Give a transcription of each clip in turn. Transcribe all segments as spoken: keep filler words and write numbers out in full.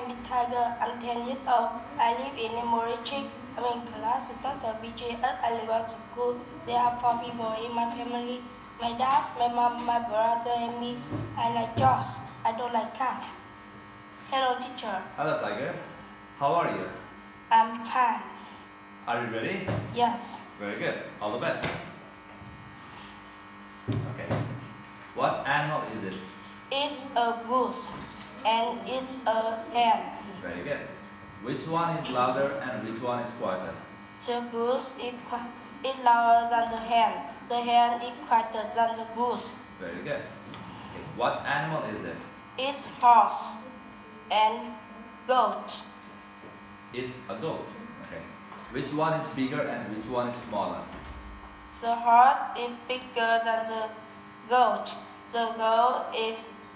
name is Tiger. I'm ten years old. I live in Morichik. I'm in class starter B J S. I live at school. There are four people in my family. My dad, my mom, my brother, and me. I like dogs. I don't like cats. Hello, teacher. Hello, Tiger. How are you? I'm fine. Are you ready? Yes. Very good. All the best. Okay. What animal is it? It's a goose, and it's a hen. Very good. Which one is louder and which one is quieter? The goose is, is louder than the hen. The hen is quieter than the goose. Very good. Okay. What animal is it? It's horse and goat. It's a goat. Okay. Which one is bigger and which one is smaller? The horse is bigger than the goat. The goat is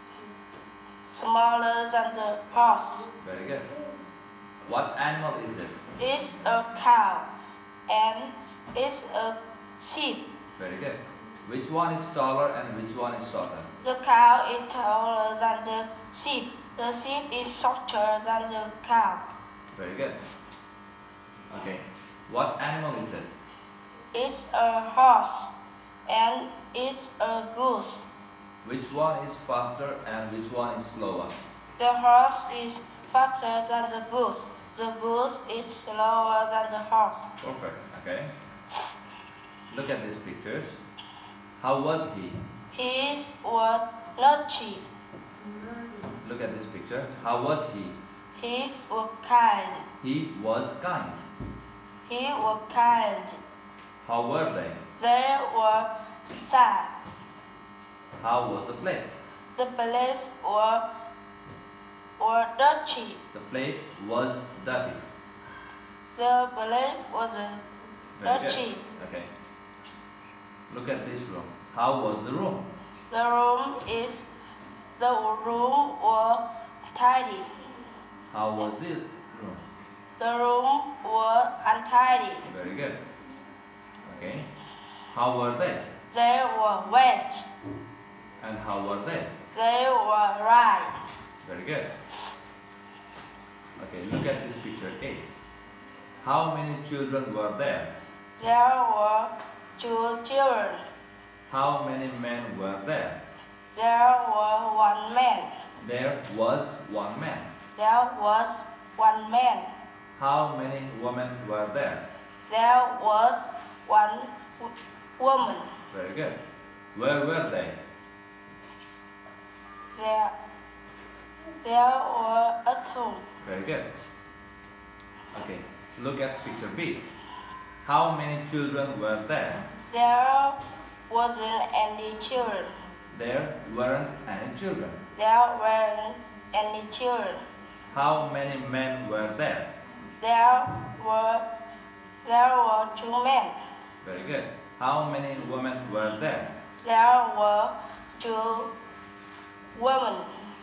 smaller than the horse. Very good. What animal is it? It's a cow and it's a sheep. Very good. Which one is taller and which one is shorter? The cow is taller than the sheep. The sheep is shorter than the cow. Very good. Okay. What animal is it? It's a horse and it's a goose. Which one is faster and which one is slower? The horse is faster than the goose. The goose is slower than the horse. Perfect. Okay. Look at these pictures. How was he? He was naughty. Look at this picture. How was he? He was kind. He was kind. He was kind. How were they? They were sad. How was the plate? The plates were, were dirty. The plate was dirty. The plate was Very dirty. good. Okay. Look at this room. How was the room? The room is the room was tidy. How was this room? The room was untidy. Very good. Okay. How were they? They were wet. And how were they? They were right. Very good. Okay, look at this picture A. How many children were there? There were two children. How many men were there? There was one man. There was one man. There was one man. How many women were there? There was one woman. Very good. Where were they? There, there were at home. Very good. Okay, look at picture B. How many children were there? There wasn't any children. There weren't any children. There weren't any children. How many men were there? There were, there were two men. Very good. How many women were there? There were two women.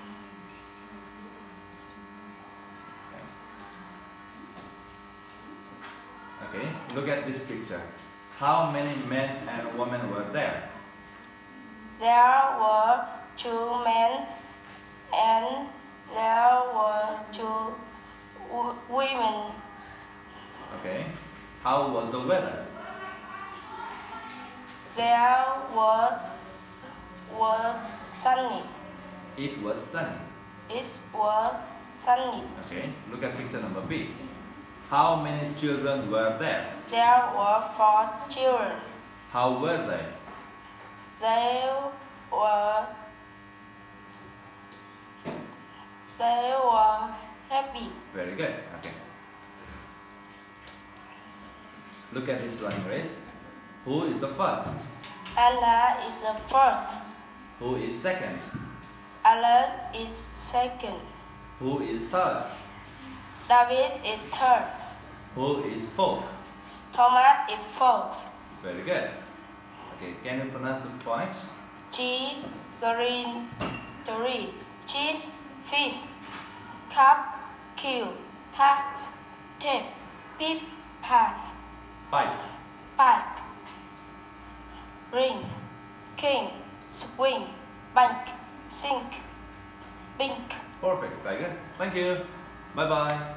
Okay, look at this picture. How many men and women were there? There were two men and there were two w women. Okay. How was the weather? There was, was sunny. It was sunny. It was sunny. Okay, look at picture number B. How many children were there? There were four children. How were they? They were they were happy. Very good. Okay. Look at this running race. Who is the first? Anna is the first. Who is second? Alice is second. Who is third? David is third. Who is fourth? Thomas is fourth. Very good. Okay, can you pronounce the phonics? Cheese, green, tree, cheese, fish, cup, kill, tap, tape, pip, pie, Pipe. pipe, ring, king, swing, bank, sink, bink. Perfect, Tiger. Thank you. Bye bye.